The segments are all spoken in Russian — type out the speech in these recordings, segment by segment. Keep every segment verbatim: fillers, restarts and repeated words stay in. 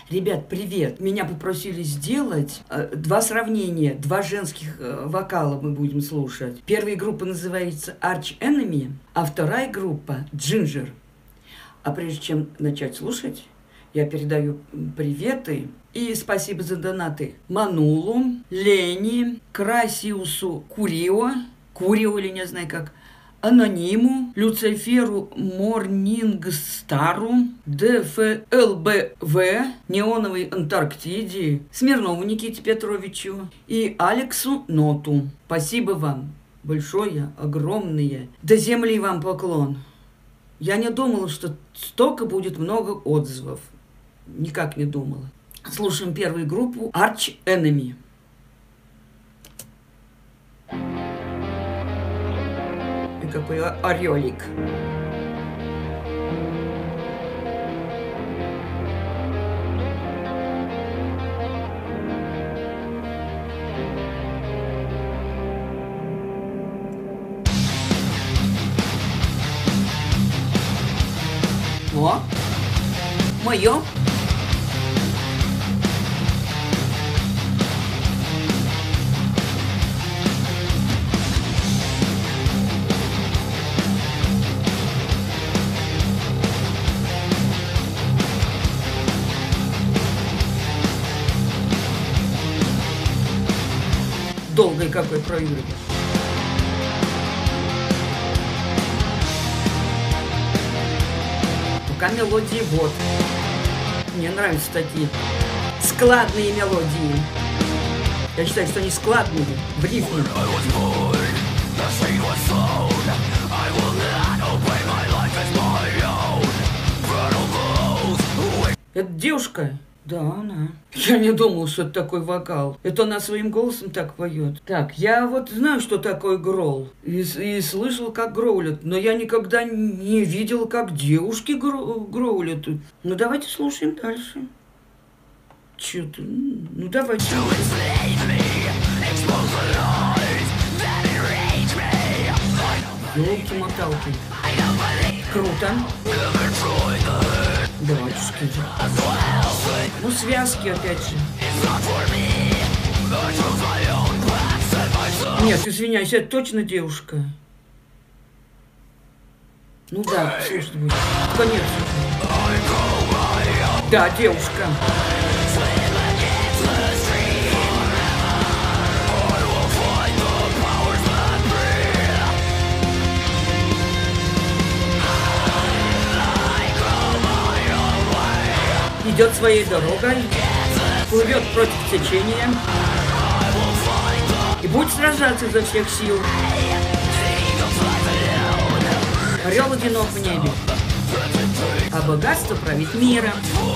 Ребят, привет! Меня попросили сделать э, два сравнения, два женских э, вокала мы будем слушать. Первая группа называется Arch Enemy, а вторая группа Ginger. А прежде чем начать слушать, я передаю приветы и спасибо за донаты Манулу, Лене, Красиусу Курио, Курио или не знаю как, Анониму, Люциферу Морнингстару, ДФЛБВ, Неоновой Антарктиде, Смирнову Никите Петровичу и Алексу Ноту. Спасибо вам большое, огромное. До земли вам поклон. Я не думала, что столько будет много отзывов. Никак не думала. Слушаем первую группу Arch Enemy. Какой орелик. О, мое. Долгой какой проигрывает. Пока мелодии вот. Мне нравятся такие складные мелодии. Я считаю, что они складные, в рифме. Это девушка? Да, она. Я не думал, что это такой вокал. Это она своим голосом так поет. Так, я вот знаю, что такое гроул. И, и слышал, как гроулят. Но я никогда не видел, как девушки гро, гроулят. Ну, давайте слушаем дальше. Чё-то... Ну, давайте. Ёлки-моталки. Круто. Батюшки. Ну, связки опять же. Нет, извиняюсь, это точно девушка. Ну да, слушай, будет. Конец. Да, девушка. Идет своей дорогой, плывет против течения и будет сражаться изо всех сил. Орел одинок в небе, а богатство правит миром.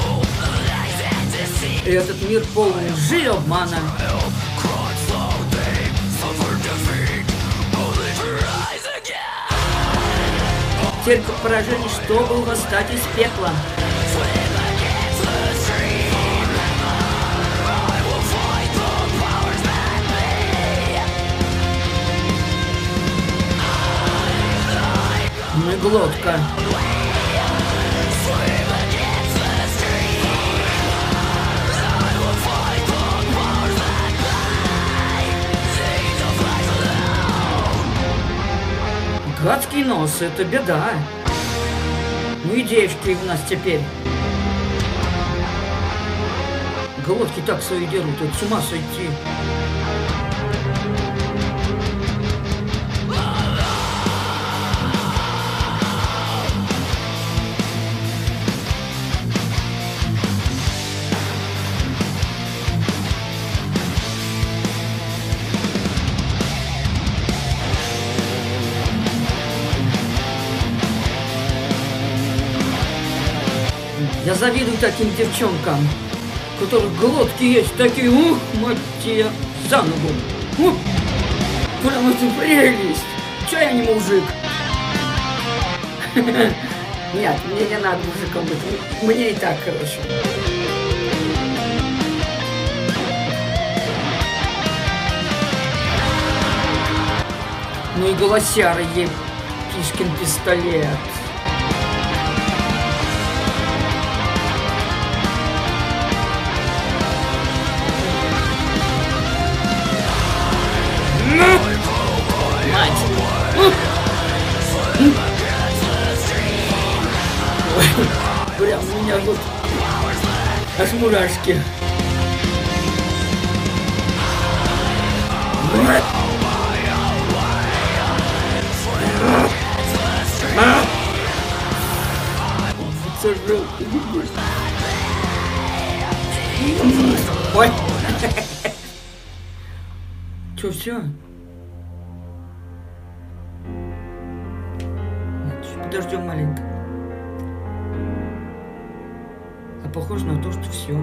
И этот мир полон лжи и обмана. Терпит поражение, чтобы восстать из пекла. Глотка. Гадский нос, это беда. Ну и девочки у нас теперь. Глотки так свои дерут, это с ума сойти. Я завидую таким девчонкам, у которых глотки есть такие, ух, мать тебя, за ногу. Ух, прям это прелесть. Че я не мужик? Нет, мне не надо мужиком быть, мне и так хорошо. Ну и голосяры ей, Кишкин пистолет. Аж мурашки. Ой. Че, все? Подождем маленько. А похоже на то, что все.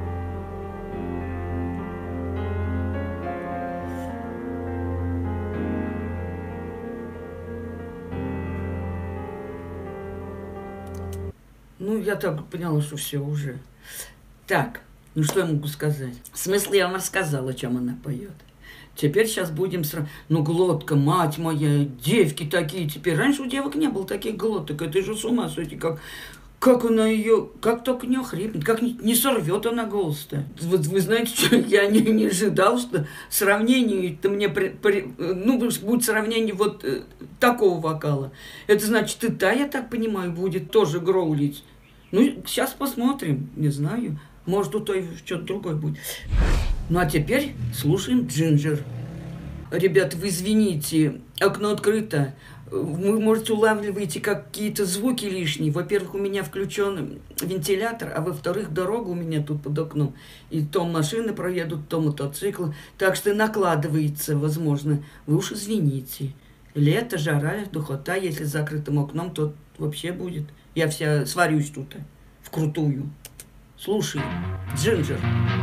Ну, я так поняла, что все уже. Так, ну что я могу сказать? Смысл я вам рассказала, о чем она поет. Теперь сейчас будем сравнивать. Ну, глотка, мать моя, девки такие теперь. Раньше у девок не было таких глоток. Это же с ума сойти, как, как она ее, как только не охрипнет, как не, не сорвет она голос-то. Вот вы знаете, что я не, не ожидал, что сравнение-то мне, при, при, ну, будет сравнение вот э, такого вокала. Это значит, и та, я так понимаю, будет тоже гроулить. Ну, сейчас посмотрим, не знаю. Может, у той что-то другое будет. Ну, а теперь слушаем Джинджер. Ребят, вы извините, окно открыто. Вы, можете, улавливаете какие-то звуки лишние. Во-первых, у меня включен вентилятор, а во-вторых, дорога у меня тут под окном. И то машины проедут, то мотоциклы. Так что накладывается, возможно. Вы уж извините. Лето, жара, духота. Если с закрытым окном, то вообще будет. Я вся сварюсь тут, вкрутую. Слушай, Джинджер.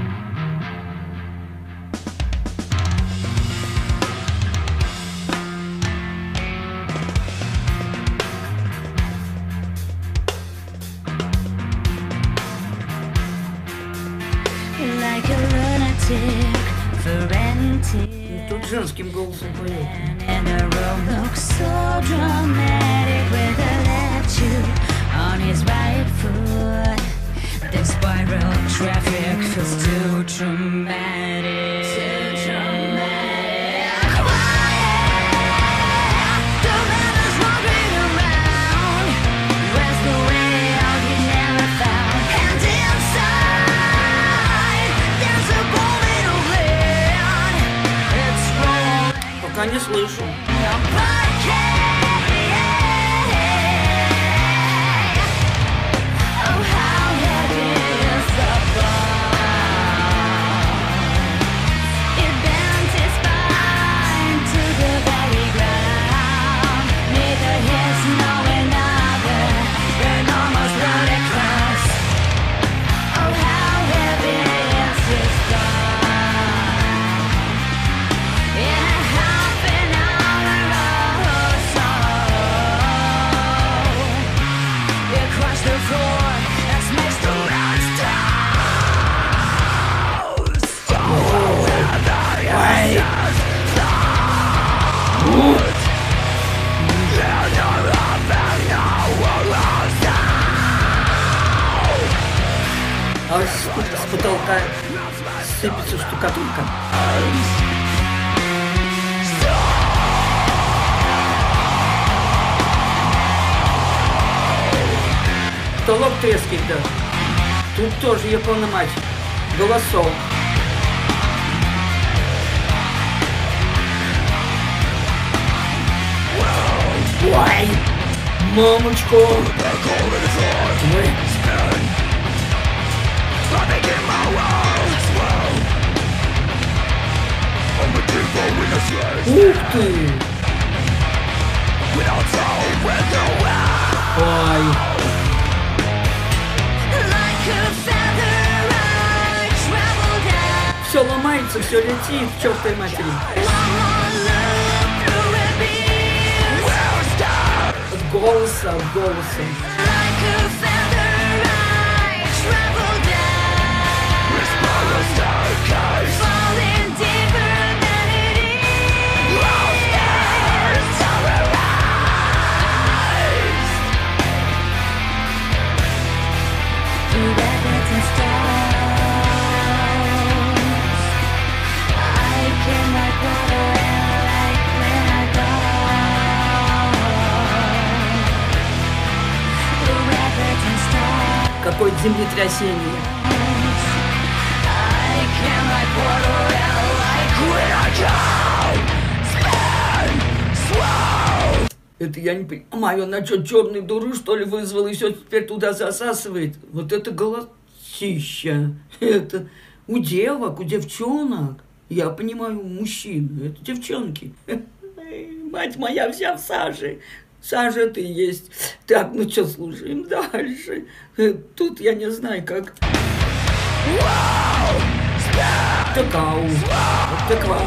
Тут женским голосом поет. The spiral traffic feels too dramatic. Too dramatic. Quiet. The man is walking around. Where's the way out you never found? And inside there's a bullet of lead. It's rolling. Пока не слышу. А с, с потолка сыпется штукатурка. Потолок трескает даже. Тут тоже, япона мать, голосов. Ой, мамочку. Ой. Ух ты! Ой! Все ломается, все летит, к чертовой матери. От голоса, от голоса. Какое-то землетрясение. Это я не понимаю, она что, черную дуру, что ли, вызвала и все теперь туда засасывает? Вот это голосища. Это у девок, у девчонок. Я понимаю, у мужчин. Это девчонки. Мать моя вся в саже. Сажа ты есть. Так, ну что, слушаем дальше. Тут я не знаю, как... Такау. Таквау.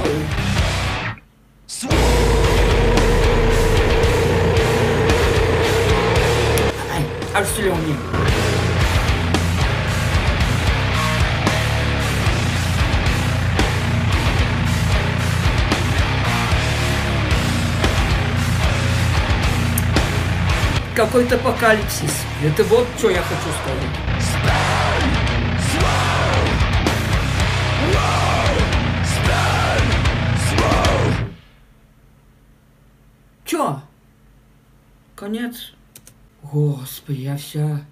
Ай, аж слюни. Какой-то апокалипсис. Это вот что я хочу сказать. Чё? Конец? Господи, я вся...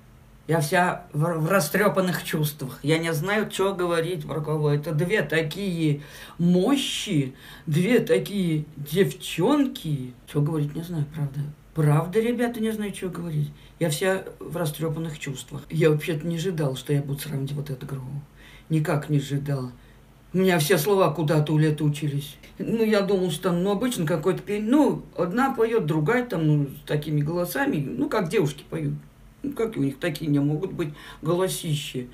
Я вся в, в растрепанных чувствах. Я не знаю, что говорить про кого. Это две такие мощи, две такие девчонки. Что говорить, не знаю, правда. Правда, ребята, не знаю, что говорить. Я вся в растрепанных чувствах. Я вообще-то не ожидал, что я буду сравнивать вот эту группу. Никак не ожидал. У меня все слова куда-то улетучились. Ну, я думал, что там, ну, обычно какой-то пень. Ну, одна поет, другая там, ну, с такими голосами. Ну, как девушки поют. Ну, как у них такие не могут быть голосищи.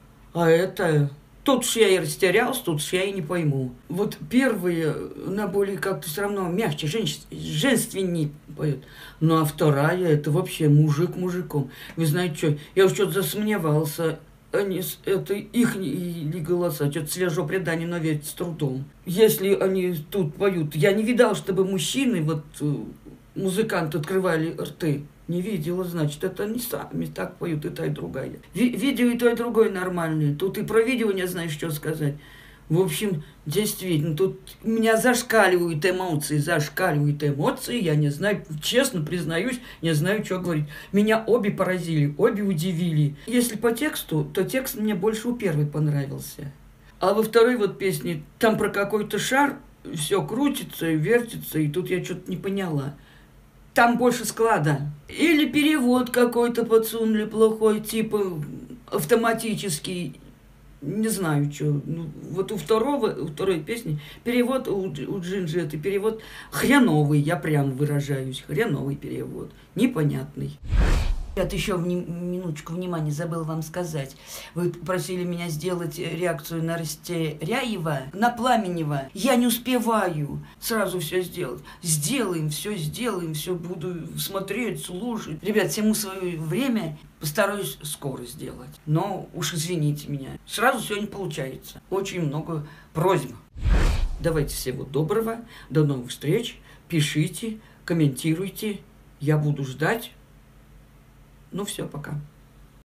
А это... Тут ж я и растерялся, тут ж я и не пойму. Вот первые, она более как-то все равно мягче, женщ... женственней поет. Ну, а вторая, это вообще мужик мужиком. Вы знаете что, я уж что-то засомневался. Они, это их ли голоса, что-то свежего предания, но верить с трудом. Если они тут поют, я не видал, чтобы мужчины, вот музыканты открывали рты. Не видела, значит, это они сами так поют, и та, и другая. Ви видео и то, и другое нормальные. Тут и про видео не знаешь, что сказать. В общем, действительно, тут у меня зашкаливают эмоции, зашкаливают эмоции. Я не знаю, честно признаюсь, не знаю, что говорить. Меня обе поразили, обе удивили. Если по тексту, то текст мне больше у первой понравился. А во второй вот песне, там про какой-то шар, все крутится и вертится, и тут я что-то не поняла. Там больше склада. Или перевод какой-то подсунули плохой, типа автоматический. Не знаю, что. Ну, вот у второго, у второй песни перевод у, у Джинджи, это перевод хреновый, я прям выражаюсь. Хреновый перевод. Непонятный. Это еще вни- минуточку внимания забыл вам сказать. Вы просили меня сделать реакцию на Растеряева, на Пламенева. Я не успеваю сразу все сделать. Сделаем, все сделаем, все буду смотреть, слушать. Ребят, всему свое время, постараюсь скоро сделать. Но уж извините меня, сразу все не получается. Очень много просьб. Давайте всего доброго, до новых встреч. Пишите, комментируйте. Я буду ждать. Ну все, пока.